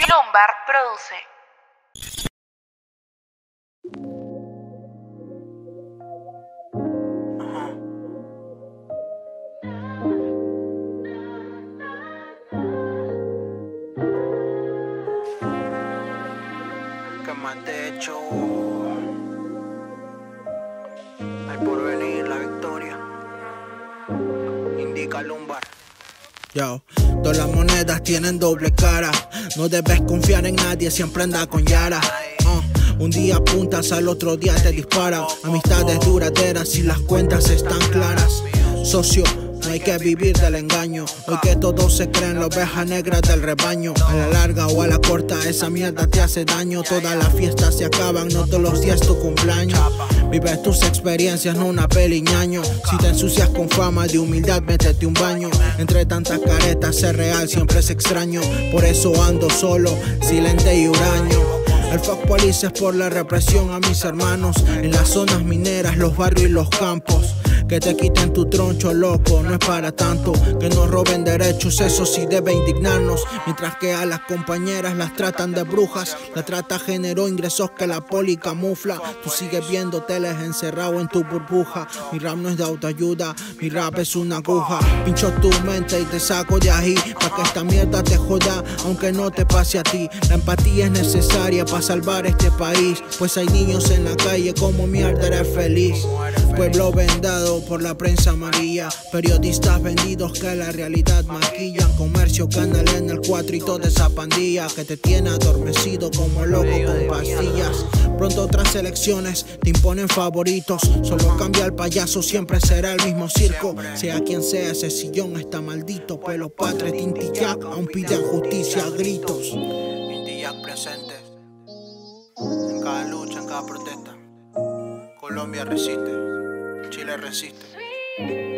Lumbar produce. ¿Qué más te he hecho? Hay por venir la victoria. Indica Lumbar. Yo, todas las monedas tienen doble cara. No debes confiar en nadie, siempre anda con Yara. Un día apuntas, al otro día te disparan. Amistades duraderas y las cuentas están claras. Socio, no hay que vivir del engaño. Hoy que todos se creen la oveja negra del rebaño. A la larga o a la corta esa mierda te hace daño. Todas las fiestas se acaban, no todos los días tu cumpleaños. Vives tus experiencias, no una peli ñaño. Si te ensucias con fama de humildad, métete un baño. Entre tantas caretas ser real siempre es extraño. Por eso ando solo, silente y huraño. El fuck police es por la represión a mis hermanos en las zonas mineras, los barrios y los campos. Que te quiten tu troncho, loco, no es para tanto. Que nos roben derechos, eso sí debe indignarnos. Mientras que a las compañeras las tratan de brujas. La trata generó ingresos que la poli camufla. Tú sigues viendo teles encerrado en tu burbuja. Mi rap no es de autoayuda, mi rap es una aguja. Pincho tu mente y te saco de ahí, pa' que esta mierda te joda, aunque no te pase a ti. La empatía es necesaria para salvar este país, pues hay niños en la calle, como mierda eres feliz. Pueblo vendado por la prensa amarilla, periodistas vendidos que la realidad maquillan, comercio, canal en el 4 y toda esa pandilla que te tiene adormecido como loco con pastillas. Pronto otras elecciones te imponen favoritos, solo cambia el payaso, siempre será el mismo circo. Sea quien sea, ese sillón está maldito, pelo patre, Tintillac aún piden justicia a gritos. Tintillac presente en cada lucha, en cada protesta. Colombia resiste, Chile resiste.